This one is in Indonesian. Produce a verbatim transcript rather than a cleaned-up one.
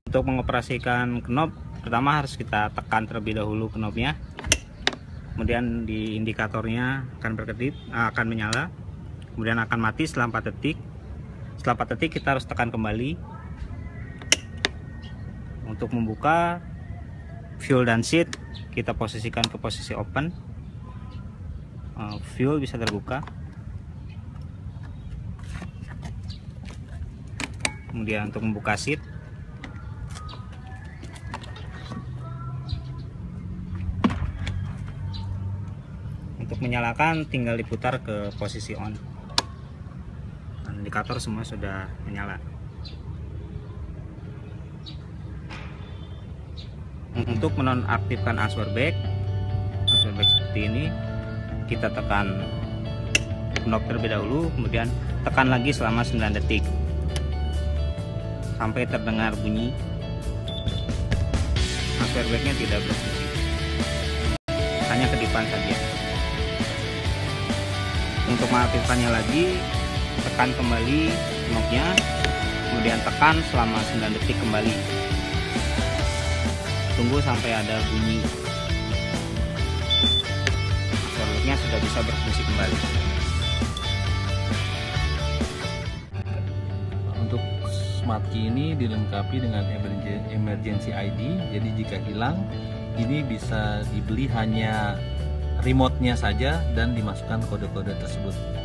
Untuk mengoperasikan knob, pertama harus kita tekan terlebih dahulu knobnya, kemudian di indikatornya akan berkedip, akan menyala, kemudian akan mati setelah empat detik. Setelah empat detik kita harus tekan kembali. Untuk membuka fuel dan seat, kita posisikan ke posisi open. uh, Fuel bisa terbuka. Kemudian untuk membuka seat, untuk menyalakan tinggal diputar ke posisi on. Indikator semua sudah menyala. Untuk menonaktifkan answer back, answer back seperti ini, kita tekan knob terlebih dahulu, kemudian tekan lagi selama sembilan detik sampai terdengar bunyi. Answer backnya tidak berfungsi, hanya kedipan saja. Untuk mengaktifkannya lagi, tekan kembali knobnya, kemudian tekan selama sembilan detik kembali. Tunggu sampai ada bunyi. Answer sudah bisa berfungsi kembali. Untuk smart key ini dilengkapi dengan emergency I D, jadi jika hilang ini bisa dibeli hanya remote-nya saja dan dimasukkan kode-kode tersebut.